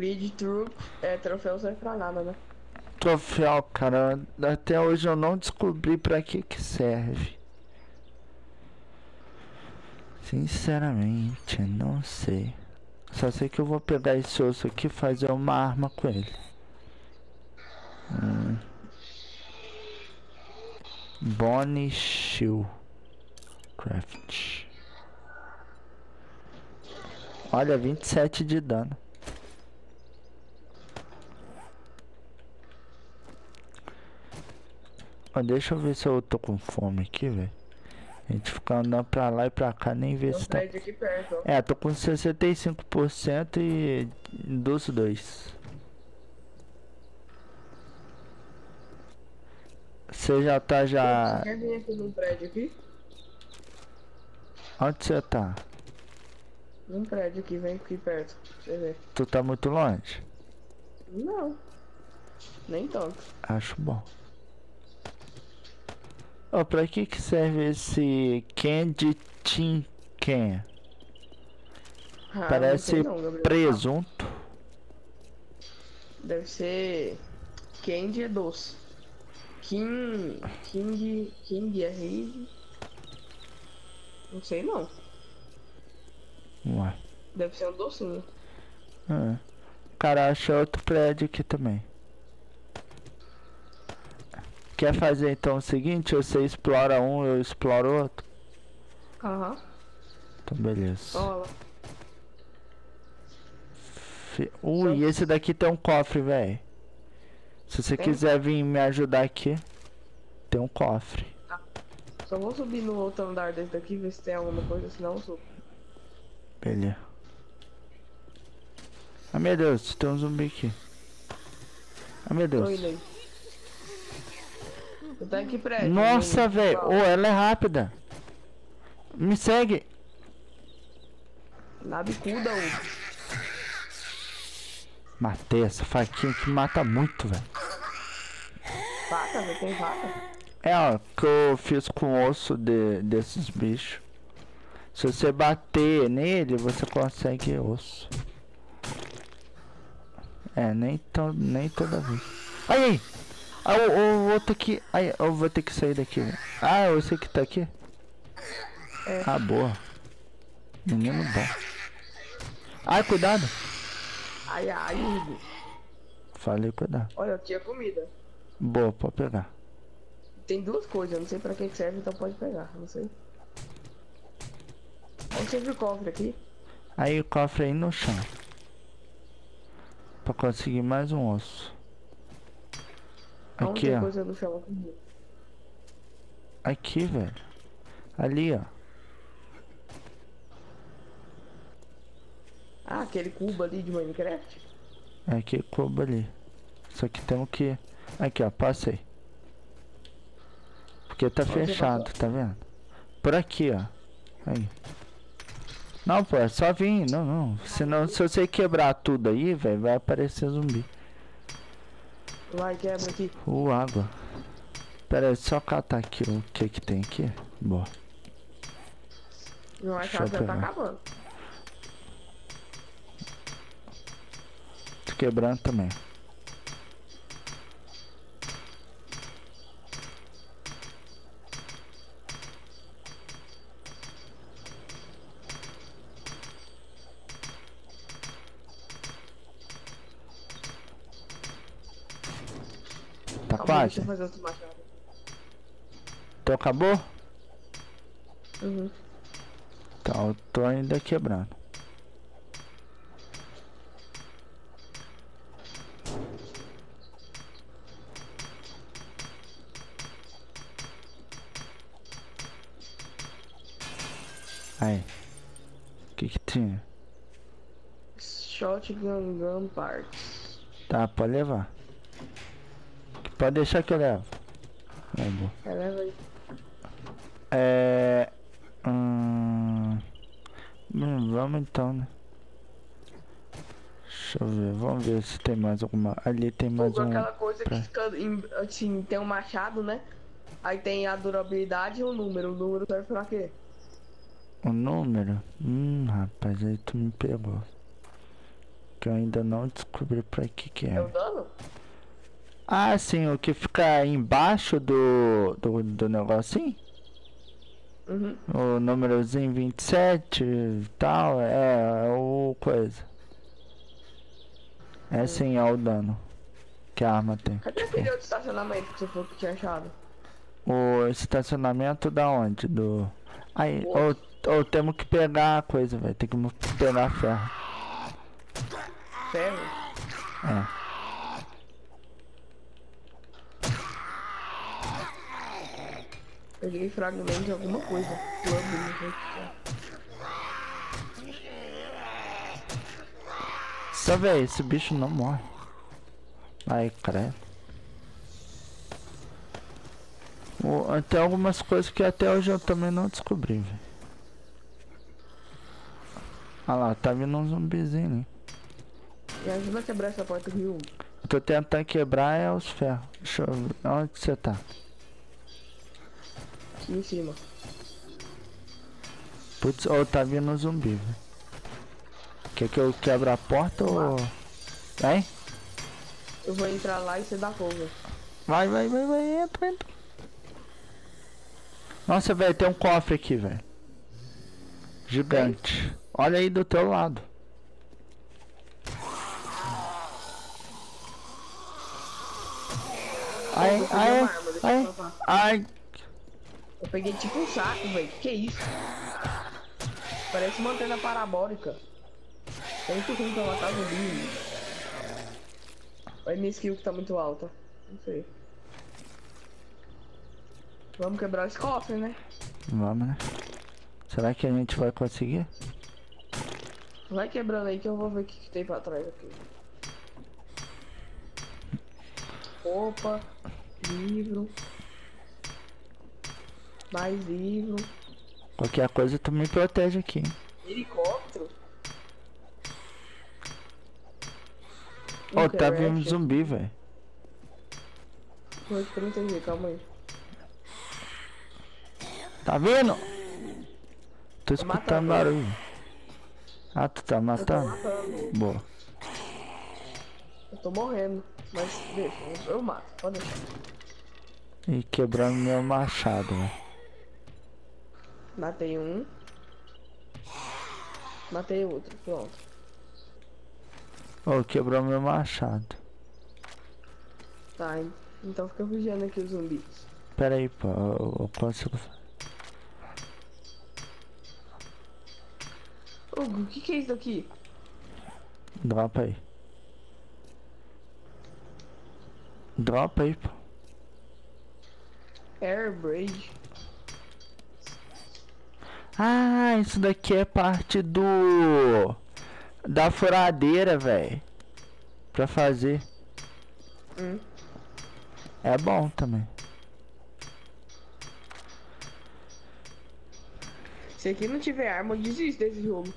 Grid Troop, troféu serve pra nada, né? Troféu, cara, até hoje eu não descobri pra que serve. Sinceramente, não sei. Só sei que eu vou pegar esse osso aqui e fazer uma arma com ele. Bone Shield Craft. Olha, 27 de dano. Ó, deixa eu ver se eu tô com fome aqui, velho. A gente fica andando pra lá e pra cá, nem vê Tem um se tá... prédio aqui perto, ó. É, tô com 65% e dos dois. Você já tá Ô, você já... quer vir aqui num prédio aqui? Onde você tá? Num prédio aqui, vem aqui perto, pra você ver. Tu tá muito longe? Não, nem tanto. Acho bom. Ó, pra que serve esse Candy Tin Can? Ah, não sei Parece não, Gabriel. presunto. Deve ser Candy é doce. King é rave. Não sei não. Ué. Deve ser um docinho. Ah. Cara, acha outro prédio aqui também. Quer fazer então o seguinte? Você explora um, eu exploro outro? Aham. Então beleza. Ó lá. Ui, esse daqui tem um cofre, velho. Se você Tem? quiser vir me ajudar aqui, tem um cofre. Tá. Só vou subir no outro andar desse daqui, ver se tem alguma coisa, senão eu subo. Beleza. Ah, meu Deus, tem um zumbi aqui. Ah, meu Tô Deus. indo aí. Eu tenho aqui prédio. Nossa, velho. Oh, ela é rápida. Me segue. Na bicuda, ô. Matei essa faquinha que mata muito, velho. Vaca, velho, tem vaca. É, ó, que eu fiz com o osso desses bichos. Se você bater nele, você consegue osso. É, nem toda vez. Aí, aí! Ah, o outro aqui. Aí, eu vou ter que sair daqui, velho. Ah, você que tá aqui? É. Ah, boa. Menino bom. Ai, cuidado. Ai, ai, Hugo. Falei, cuidado. Olha, aqui é comida. Boa, pode pegar. Tem duas coisas, eu não sei pra que serve, então pode pegar, não sei. Onde você viu o cofre aqui? Aí o cofre aí no chão. Pra conseguir mais um osso. Onde Aqui, tem ó. coisa no chão aqui? Aqui, velho. Ali, ó. Ah, aquele cubo ali de Minecraft? É aqui, cubo ali. Só que temos que... Aqui, ó. Passei. Porque tá Onde você fechado, passou? tá vendo? Por aqui, ó. Aí. Não, pô, é só vir. Não, não. Senão, se você quebrar tudo aí, velho, vai aparecer zumbi. Vai, quebra aqui. Água. Pera aí, só catar aqui o que tem aqui. Boa. Não, a Deixa eu casa já tá pegar. acabando. Tô quebrando também. Tá Calma aí, deixa quase? eu fazer outro machado. Então acabou? Uhum. Então eu tô ainda quebrando. Aí. O que tinha? Shotgun Gun Parts. Tá, pode levar. Pode deixar que eu levo. É, boa. Leva aí. É... vamos então, né? Deixa eu ver, vamos ver se tem mais alguma. Ali tem mais Fogo, um. aquela coisa que fica assim, tem um machado, né? Aí tem a durabilidade e o número. O número serve pra quê? O número? Rapaz, aí tu me pegou. Que eu ainda não descobri pra que É o é. dano? Ah, sim, o que fica embaixo do negocinho? Uhum. O númerozinho 27 e tal, é o coisa. É sim, é o dano que a arma tem. Cadê Tipo, aquele outro estacionamento que você falou que tinha achado? o estacionamento da onde? Do. Aí, O outro. ou temos que pegar a coisa, velho. Tem que pegar ferro. Ferro? É. Peguei fragmento de alguma coisa. Plug, não sei o que é. Só véi, esse bicho não morre. Ai, credo. Tem algumas coisas que até hoje eu também não descobri, velho. Olha lá, tá vindo um zumbizinho ali. Me ajuda a quebrar essa porta aqui, Hugo. Eu tô tentando quebrar os ferros. Deixa eu ver. Onde que você tá? Aqui em cima. Putz, ou tá vindo um zumbi, velho. Quer que eu quebre a porta ou. Vai? Eu vou entrar lá e você dá cover. Vai, entra. Nossa, velho, tem um cofre aqui, velho. Gigante. Olha aí do teu lado. Ai, Eu peguei ai, uma arma, deixa eu ai, provar. ai. Eu peguei tipo um saco, velho. Que é isso? Parece uma antena parabólica. É muito ruim pra matar zumbi. Olha minha skill que tá muito alta. Não sei. Vamos quebrar esse cofre, né? Vamos, né? Será que a gente vai conseguir? Vai quebrando aí que eu vou ver o que tem pra trás aqui. Opa, livro. Mais livro. Qualquer coisa tu me protege aqui, hein? Helicóptero. Ó, tá vindo um zumbi, velho. Vou te proteger, calma aí. Tá vindo? Tô Tô matando escutando barulho. Ah, tu tá Eu tô matando? matando. Boa. Eu tô morrendo. Mas deixa, eu mato, pode deixar. E quebrando meu machado, velho. Matei um. Matei outro, pronto. Ô, quebrou meu machado. Tá, então fica vigiando aqui os zumbis. Pera aí, pô. Eu consigo. Hugo, o que é isso aqui? Dropa aí. Dropa aí, pô. Air Braid. Ah, isso daqui é parte do... Da furadeira, velho. Pra fazer. É bom também. Se aqui não tiver arma, eu desisto desse jogo.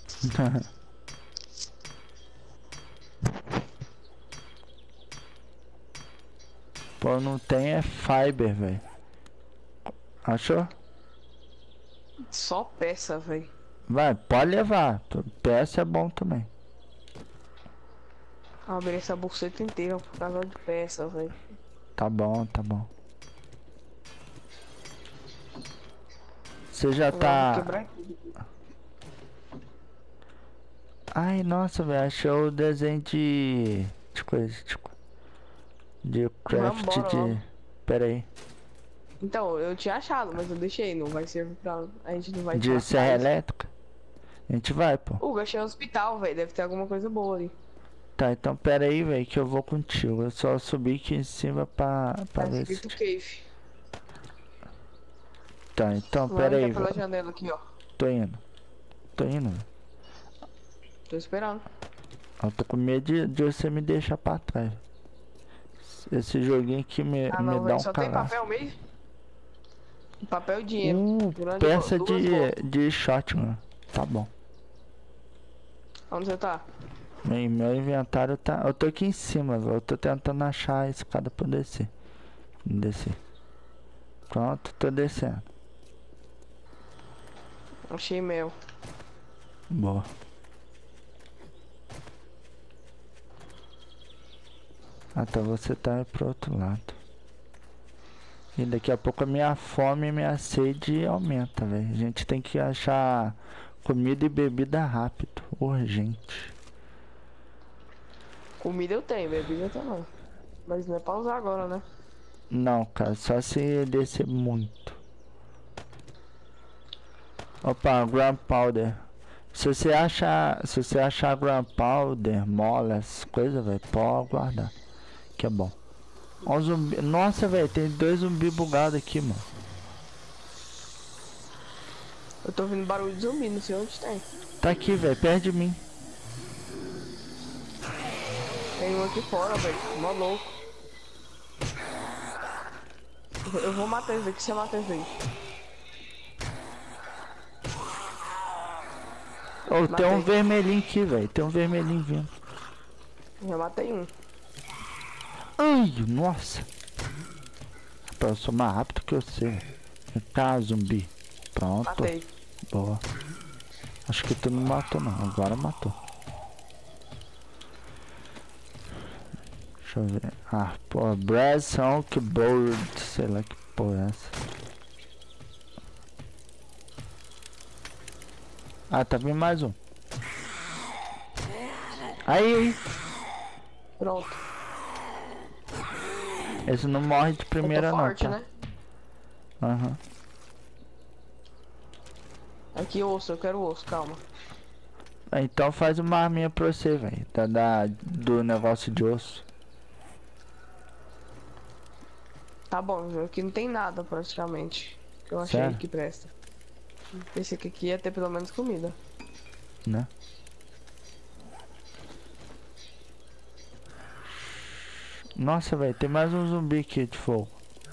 Pô, não tem é fiber, velho. Achou? Só peça, velho. Vai, pode levar. Peça é bom também. Abrir essa buceta inteira por causa de peça, velho. Tá bom, tá bom. Você já Vou tá... quebrar tudo. Ai, nossa, velho. Achou o desenho de... De coisa, de craft Vambora de... logo. Pera aí. Então, eu tinha achado, mas eu deixei. Não vai servir pra... A gente não vai De serra elétrica? A gente vai, pô. Hugo, achei um hospital, velho. Deve ter alguma coisa boa ali. Tá, então pera aí, velho, que eu vou contigo. Eu só subi aqui em cima pra Tá ver se... escrito cave. Tá, então Vai pera aí, entrar pela velho. janela aqui, ó. Tô indo, velho. Tô esperando. Eu tô com medo de você me deixar pra trás. Esse joguinho aqui me Ah, dá não, velho. um Só tem cagaço. papel mesmo? Papel e dinheiro. Durante Peça duas voltas. de shotgun. Tá bom. Onde você tá? Meu inventário tá... Eu tô aqui em cima, velho. Eu tô tentando achar a escada pra descer. Descer. Pronto, tô descendo. Achei mel. Boa. Ah, tá, você tá pro outro lado. E daqui a pouco a minha fome e minha sede aumenta, velho. A gente tem que achar comida e bebida rápido, urgente. Comida eu tenho, bebida também. Mas não é pra usar agora, né? Não, cara, só se descer muito. Opa, Gunpowder. Se você achar Gunpowder, molas, coisas, velho, pode guardar. Que é bom. Ó o zumbi. Nossa, velho, tem 2 zumbis bugados aqui, mano. Eu tô ouvindo barulho de zumbi, não sei onde tem. Tá aqui, velho, perto de mim. Tem um aqui fora, velho. Mó louco. Eu vou matar esse daqui, você mata esse aí. Oh, tem um Matei. vermelhinho aqui, velho. Tem um vermelhinho vindo. Já matei um. Ai, nossa. Rapaz, eu sou mais rápido que você. Tá, zumbi. Pronto. Matei. Boa. Acho que tu não matou, não. Agora matou. Deixa eu ver. Ah, pô. Brass Honk Board. Sei lá que porra é essa. Ah, tá vindo mais um. Aí. Pronto. Esse não morre de primeira, eu tô não, forte, tá? né? Aham. Aqui osso, eu quero osso, calma. Então faz uma arminha pra você, velho. Do negócio de osso. Tá bom, aqui não tem nada praticamente. Que eu achei Sério? que presta. Pensei que aqui ia ter pelo menos comida. Né? Nossa, velho, tem mais um zumbi aqui de fogo.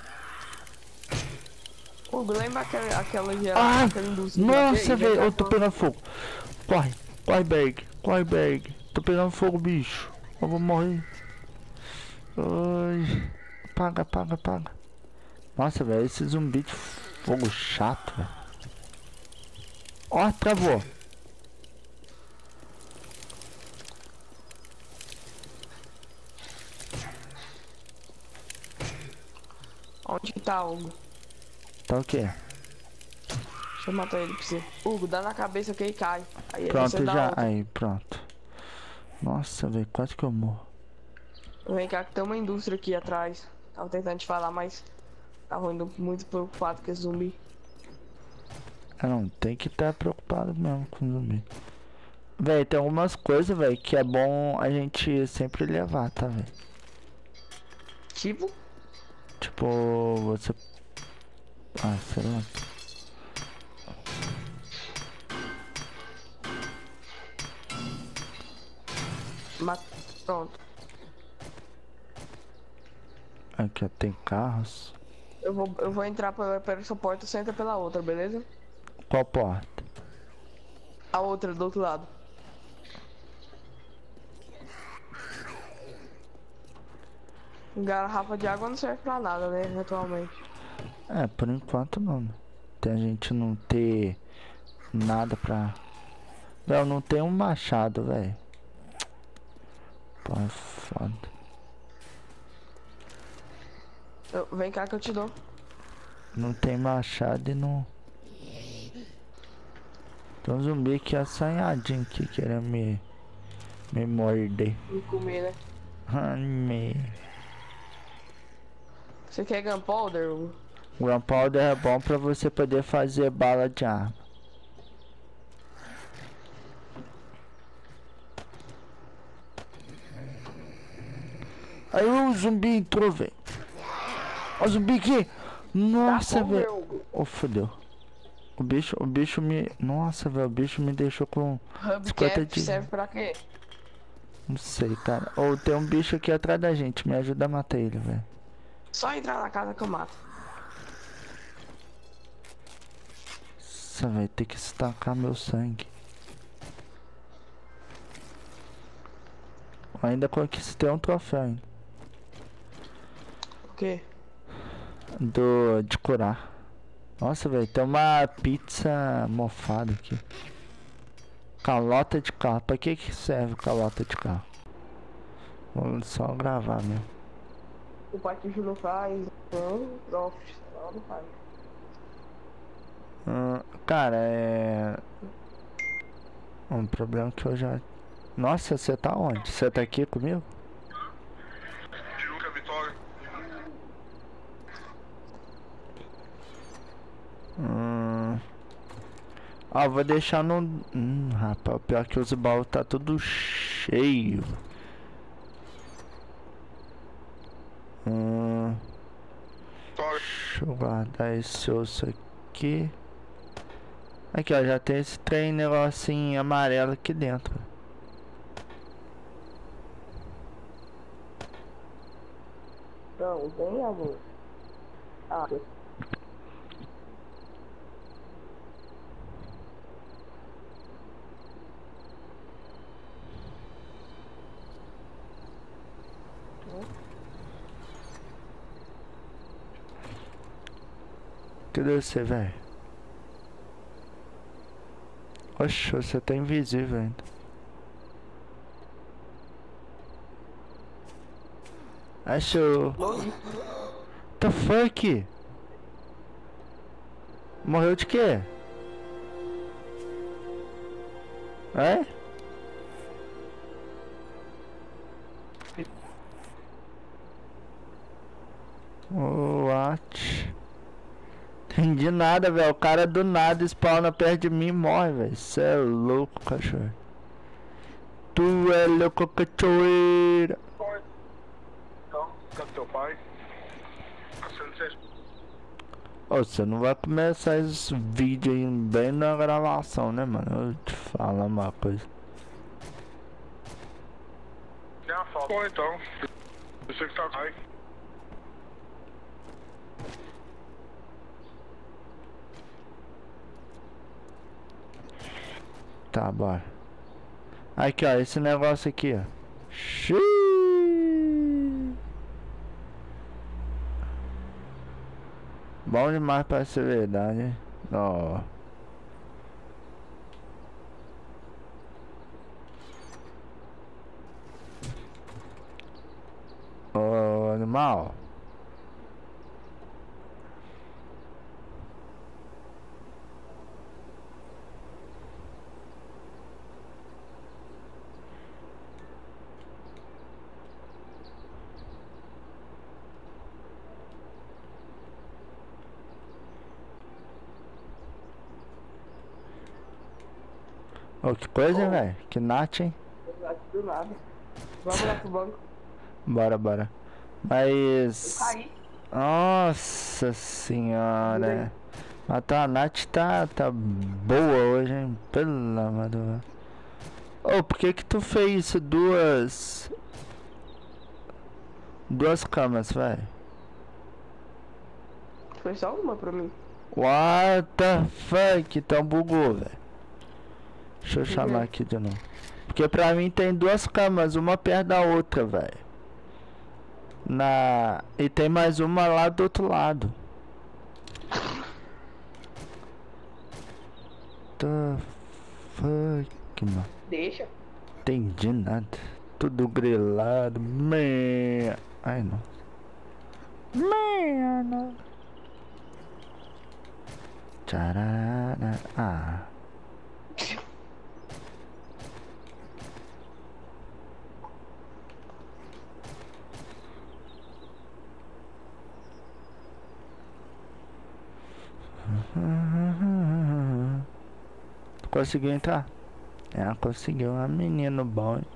Hugo, lembra aquela Ai, aquela indústria? nossa, velho, eu tô pegando fogo. Corre, corre, Berg, corre, Berg. Tô pegando fogo, bicho. Eu vou morrer. Ai, apaga, apaga, apaga. Nossa, velho, esse zumbi de fogo chato, velho. Ó, travou. Onde que tá, Hugo? Tá o quê? Deixa eu matar ele pra você. Hugo, dá na cabeça que ele cai. Aí Pronto, você dá já. outra. Aí, pronto. Nossa, velho, quase que eu morro. Vem cá que tem uma indústria aqui atrás. Tava tentando te falar, mas tava indo muito preocupado com esse zumbi. Ah, não, tem que estar preocupado mesmo com zumbi. Véi, tem algumas coisas, velho, que é bom a gente sempre levar, tá, velho? Tipo, Tipo, você... Ah, sei lá. pronto. Aqui, ó, tem carros. Eu vou entrar pela essa porta, você entra pela outra, beleza? Qual porta? A outra do outro lado. Garrafa de água não serve pra nada, né? Atualmente. É, por enquanto não. Né? Tem a gente não ter nada pra... Velho, não tem um machado, velho. Pô, é foda. Vem cá que eu te dou. Não tem machado e não... Tem um zumbi aqui assanhadinho aqui querendo me morder. Me comer, né? Ai, Você quer gunpowder, Hugo? Gunpowder é bom pra você poder fazer bala de arma. Aí o zumbi entrou, velho. Ó o zumbi aqui. Nossa, velho. Oh, fodeu. O bicho me... Nossa, velho, o bicho me deixou com... Hubcap serve pra quê? Não sei, cara. Ou tem um bicho aqui atrás da gente. Me ajuda a matar ele, velho. Só entrar na casa que eu mato. Nossa, velho, tem que estacar meu sangue. Ainda conquistei um troféu ainda. O quê? De curar. Nossa, velho, tem uma pizza mofada aqui. Calota de carro. Pra que serve calota de carro? Vou só gravar mesmo. O Patife não faz, não, não faz. Cara, é... Um problema que eu já... Nossa, você tá onde? Você tá aqui comigo? Tijuca, Vitória. Vou deixar no... rapaz, pior que os baús tá tudo cheio. Deixa eu guardar esse osso aqui. Aqui, ó, já tem esse trem negocinho amarelo aqui dentro. Não, vem, amor. Cadê você, velho? Oxe, você tá invisível ainda. Achou. The fuck? Morreu de quê? É? What? Entendi nada, velho. O cara do nada spawna perto de mim e morre, velho. Cê é louco, cachorro. Tu é louco, cachoeira. Então, cadê teu pai? Você não vai começar esse vídeo aí bem na gravação, né, mano? Eu te falo uma coisa. Tem a foto. Bom, então. Eu sei que tá aí. Tá, bora. Aqui, ó, esse negócio aqui, ó. Xiii. Bom demais pra ser verdade, hein? Ó. Ô, animal. Oh, que coisa, hein, velho? Que nat, hein? Do nada. Vamos lá pro banco. Bora. Mas... Nossa senhora. A tua nat tá boa hoje, hein? Pelo amor de Deus. Ô, por que tu fez duas camas, velho? Foi só uma pra mim. What the fuck? Então bugou, velho. Deixa eu chamar aqui de novo. Porque pra mim tem duas camas, uma perto da outra, velho. E tem mais uma lá do outro lado. The fuck, mano. Deixa. Entendi nada. Tudo grilado. Ai, não. Mano. Tcharara. Ah. Conseguiu entrar? Conseguiu. Um menino bom, hein?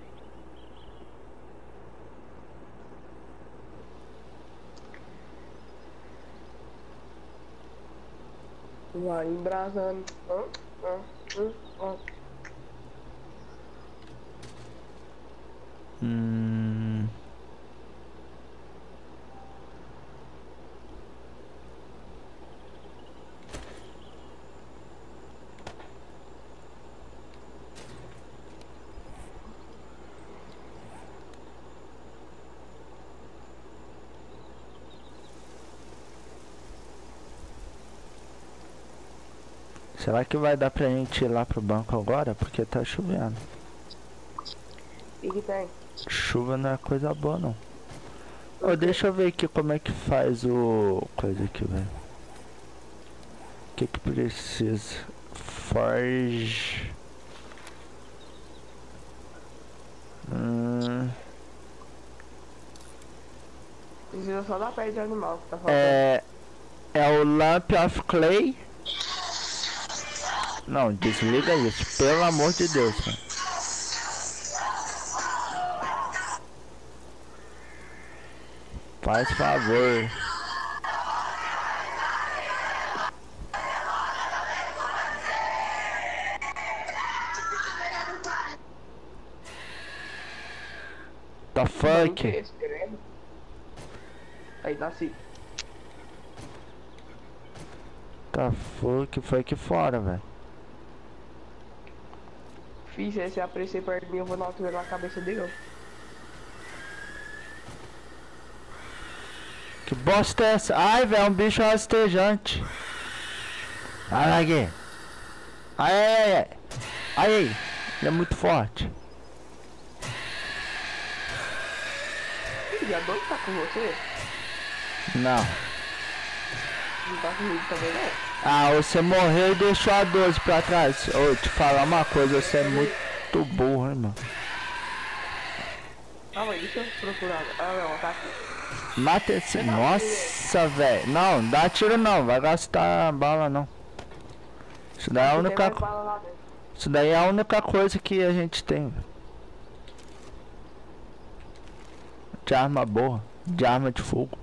Vai embrasando. Será que vai dar pra gente ir lá pro banco agora? Porque tá chovendo. O que tem? Chuva não é coisa boa, não. Ô, deixa eu ver aqui como é que faz o... coisa aqui, velho. O que que precisa? Forge... Precisa só da pele de animal que tá falando. É o Lamp of Clay. Não, desliga isso, pelo amor de Deus, cara. Faz favor. The fuck? Aí, nasci. The fuck? Foi aqui fora, velho. Fiz, se aparecer perto de mim, eu vou dar uma altura na cabeça dele. Que bosta é essa? Ai, velho, é um bicho rastejante. Olha aqui. Ai, ai, ai. Ai, ai. Ele é muito forte. E a dor tá com você? Não. Não tá comigo também, não? Ah, você morreu e deixou a 12 pra trás. Ô, te falar uma coisa, você é muito burro, hein, mano. Ah, mas deixa eu procurar. Ah, não, tá aqui. Mata esse... Nossa, velho. Não, dá tiro não. Vai gastar bala, não. Isso daí é a única... Isso daí é a única coisa que a gente tem, velho. De arma boa. De arma de fogo.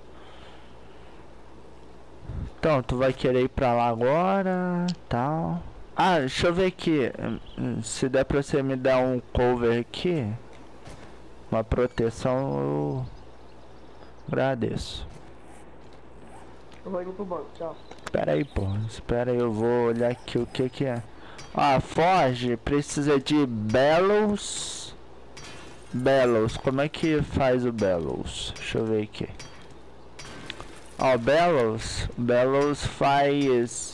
Então, tu vai querer ir pra lá agora, tal. Ah, deixa eu ver aqui. Se der pra você me dar um cover aqui, uma proteção, eu agradeço. Eu vou indo pro banco, tchau. Espera aí, pô. Espera aí, eu vou olhar aqui o que que é. Ah, Forge precisa de Bellows. Bellows, como é que faz o Bellows? Deixa eu ver aqui. Ó, Bellows faz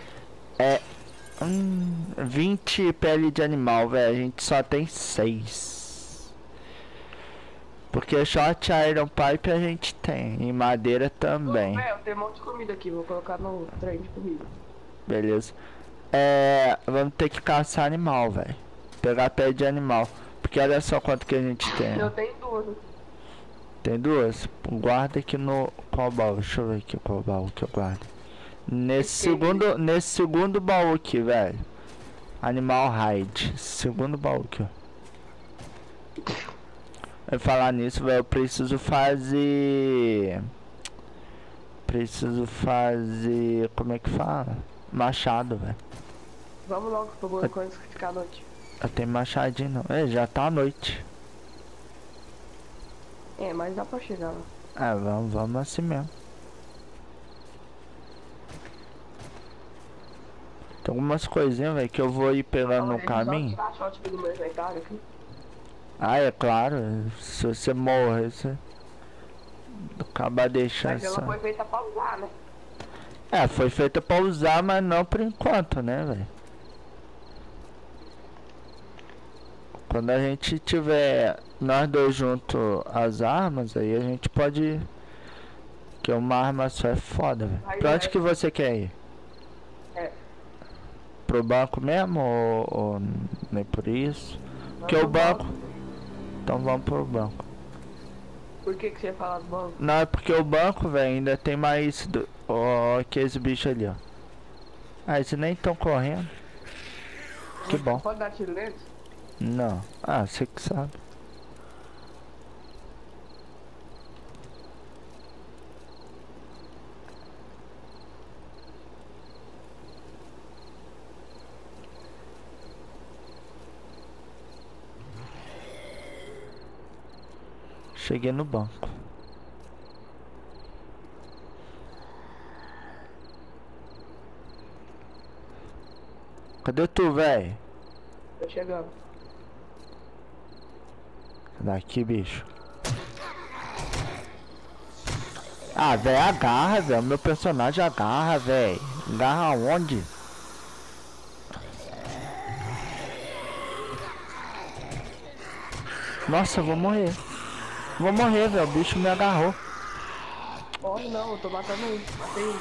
20 pele de animal, velho. A gente só tem 6. Porque Short Iron Pipe a gente tem. E madeira também. Eu tenho um monte de comida aqui, vou colocar no trem de comida. Beleza. Vamos ter que caçar animal, velho. Pegar pele de animal. Porque olha só quanto que a gente tem. Eu tenho 2. Tem 2? Guarda aqui no... Qual baú? Deixa eu ver aqui qual baú que eu guardo. Nesse segundo baú aqui, velho. Animal Hide. Segundo baú aqui, ó. Vai falar nisso, velho. Eu preciso fazer... Como é que fala? Machado, velho. Vamos logo pro banco antes de ficar a noite. Eu tenho machadinho não. Já tá à noite. Mas dá pra chegar lá. Vamos assim mesmo. Tem algumas coisinhas, velho, que eu vou ir pegando no caminho. Ah, é claro. Se você morrer, você acaba deixando. Mas ela foi feita pra usar, né? Foi feita pra usar, mas não por enquanto, né, velho? Quando a gente tiver nós dois juntos as armas, aí a gente pode... Que uma arma só é foda, velho. Pra onde que você quer ir? Pro banco mesmo ou nem por isso? Porque o banco... Então vamos pro banco. Por que você ia falar do banco? Não, é porque o banco, velho, ainda tem mais... que esse bicho ali, ó. Ah, eles nem estão correndo. Que bom. Pode dar tiro neles? Não. Você que sabe. Cheguei no banco. Cadê tu, velho? Tô chegando. Daqui, bicho. Velho, agarra, velho. Meu personagem agarra, velho. Agarra onde? Nossa, eu vou morrer. Vou morrer, velho. O bicho me agarrou. Morre não, eu tô matando ele. Matei ele.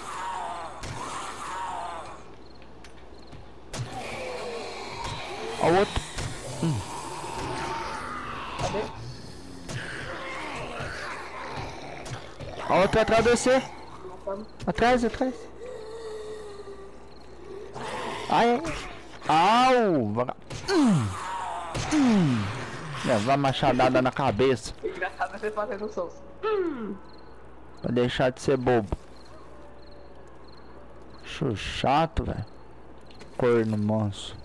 Ó o outro. Cadê? Ó o outro atrás de você. Matando. Atrás, atrás. Ai, ai. Au. Levar a machadada na cabeça. Engraçado você fazendo sons. Pra deixar de ser bobo. Acho chato, velho. Corno manso.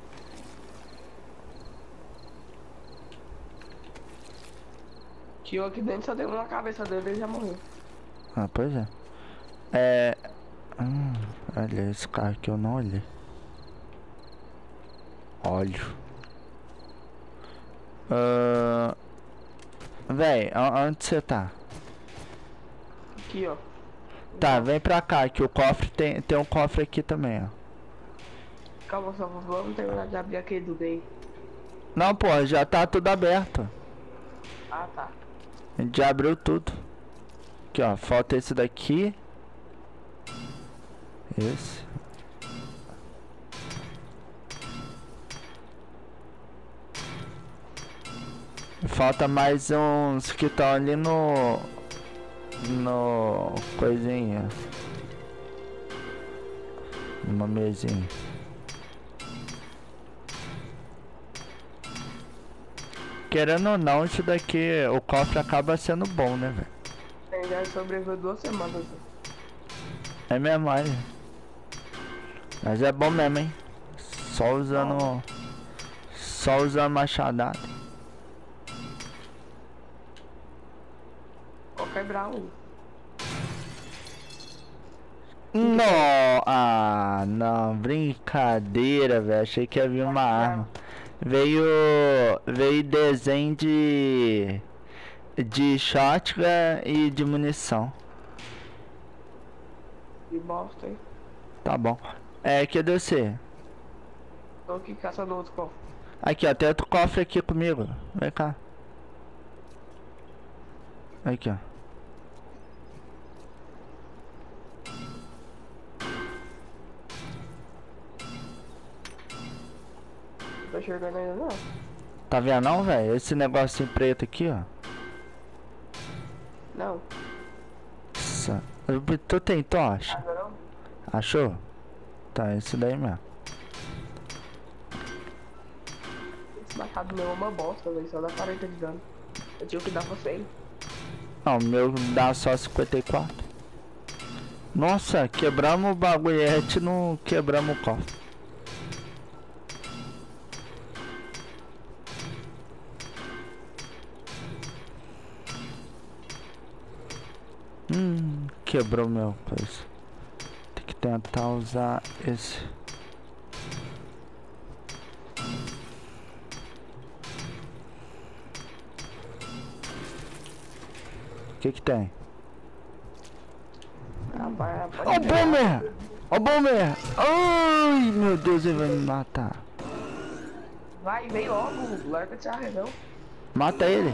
Tio aqui dentro só deu uma cabeça dele e ele já morreu. Ah, pois é. Olha esse carro aqui, eu não olhei. Óleo. Véi, onde você tá? Aqui, ó. Tá, vem pra cá, que o cofre tem um cofre aqui também, ó. Calma, só vamos terminar de abrir aquele do bem. Não, pô, já tá tudo aberto. Ah, tá. A gente já abriu tudo. Aqui, ó, falta esse daqui. Esse. Falta mais uns que estão ali no coisinha. Numa mesinha. Querendo ou não, isso daqui, o cofre acaba sendo bom, né, velho? Ele já sobreviveu 2 semanas. É mesmo, olha. Mas é bom mesmo, hein? Só usando machadada. Vou quebrar um. Não, brincadeira, velho. Achei que ia vir uma arma. Veio desenho de shotgun e de munição. Que bosta, hein? Tá bom. Cadê você? Tô aqui caçando outro cofre. Aqui, ó, tem outro cofre aqui comigo. Vem cá. Aqui, ó. Não tô enxergando ainda não. Tá vendo não, velho? Esse negocinho preto aqui, ó. Não. Nossa. Tu tem tocha? Ainda não? Achou? Tá, esse daí mesmo. Esse machado meu é uma bosta, velho. Só dá 40 de dano. Eu tinha que dar pra 100. Não, o meu dá só 54. Nossa, quebramos o bagulhete, não quebramos o cofre. Quebrou meu coisa. Tem que tentar usar esse. O que tem? Ó o Bomber! Ó o Bomber! Ai, meu Deus, ele vai me matar. Vai, vem logo. Larga de arredão. Mata ele.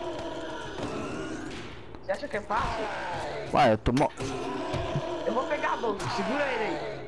Você acha que é fácil? Uai, eu tô Eu vou pegar a bolsa. Segura ele aí.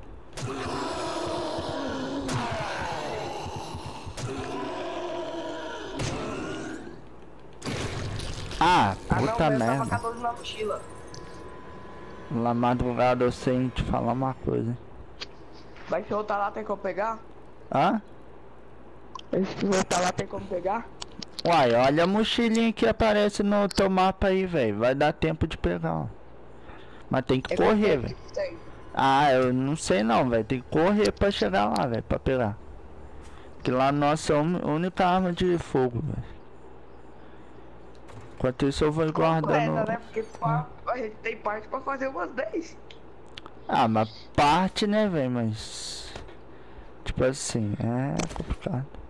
Ah, Ah, puta não, merda. tava acabando na mochila. Na madrugada eu sei te falar uma coisa. Vai se voltar lá, tem como pegar? Hã? Se voltar lá, tem como pegar? Uai, olha a mochilinha que aparece no teu mapa aí, velho. Vai dar tempo de pegar, ó. Mas tem que correr, velho. Ah, eu não sei não, velho. Tem que correr pra chegar lá, velho, pra pegar. Que lá nossa única arma de fogo, velho. Enquanto isso eu vou guardando. Né? Porque a gente tem parte pra fazer umas 10. Ah, mas parte, né, velho? Mas tipo assim, é complicado.